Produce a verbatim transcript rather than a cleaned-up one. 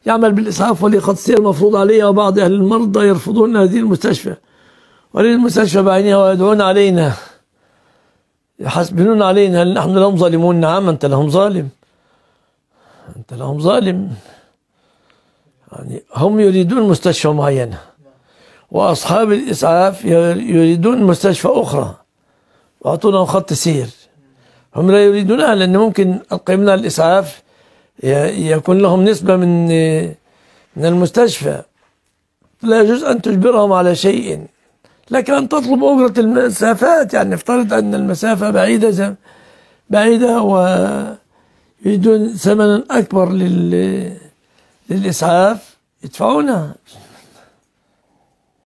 يعمل بالإسعاف ولي قد سير مفروض عليه، وبعض أهل المرضى يرفضون هذه المستشفى وللمستشفى بعينها ويدعون علينا يحسبون علينا هل نحن لهم ظالمون. نعم أنت لهم ظالم، أنت لهم ظالم. يعني هم يريدون مستشفى معينة، وأصحاب الإسعاف يريدون مستشفى أخرى وأعطونهم خط سير. هم لا يريدونها، لأن ممكن القائمين على الإسعاف يكون لهم نسبة من من المستشفى. لا يجوز أن تجبرهم على شيء، لكن أن تطلب أجرة المسافات. يعني نفترض أن المسافة بعيدة بعيدة ويريدون ثمنا أكبر لل للإسعاف يدفعونها.